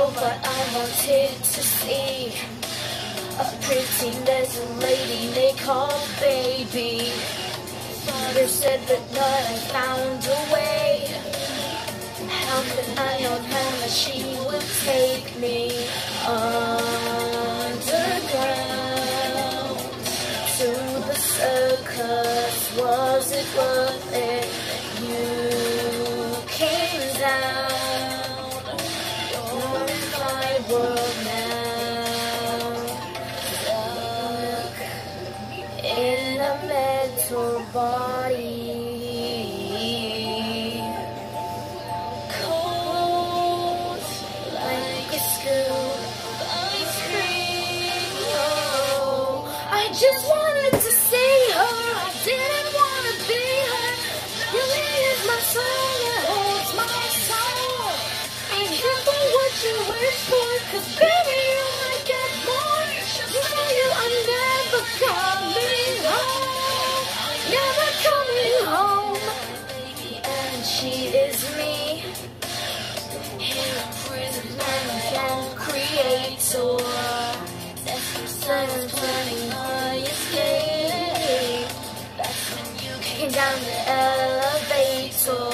know, but I wanted to see a pretty little lady they call baby. Father said that I found a way. How could I know how that she would take me underground to the circus? Was it worth it? You came down on my world now. Look in a mental body. I just wanted to see her, I didn't want to be her. Really is my soul that holds my soul. Ain't careful what you wish for, cause baby you might get more. You know you are never coming home, never coming home. And she is me, in a prison and creator. Silence running my escape. That's when you came down the elevator,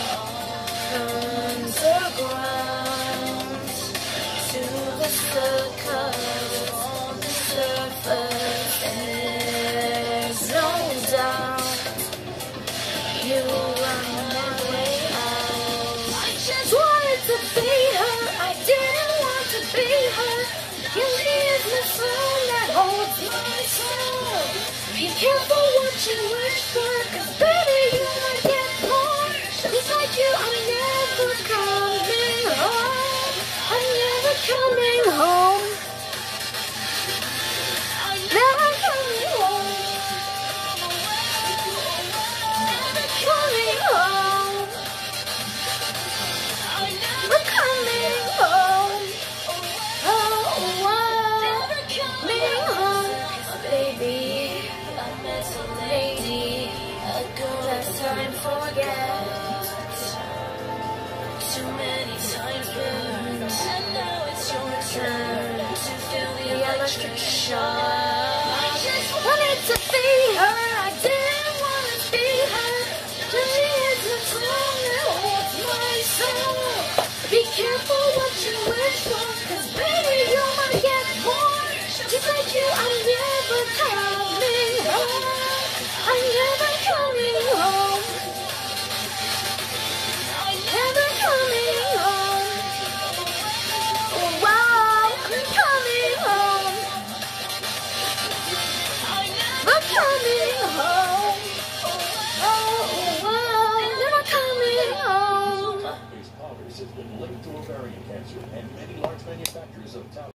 underground to the circus. On the surface, there's no doubt you were my way out. I just wanted to be her, I didn't want to be her. You leave the soul that holds my soul. Be careful what you wish for, cause baby you might get more. Beside you I'm never coming home, I'm never coming home, I'm never coming home, never coming home, I'm never coming home. Time forget, too many times burned, and now it's your turn to feel the electric shock. I just wanted to be her, I didn't want to be her. She is the song that holds my soul. Be careful what you wish for, cause baby you might get more. Just like you, I'm never coming home, I'm never coming home. Has been linked to ovarian cancer, and many large manufacturers of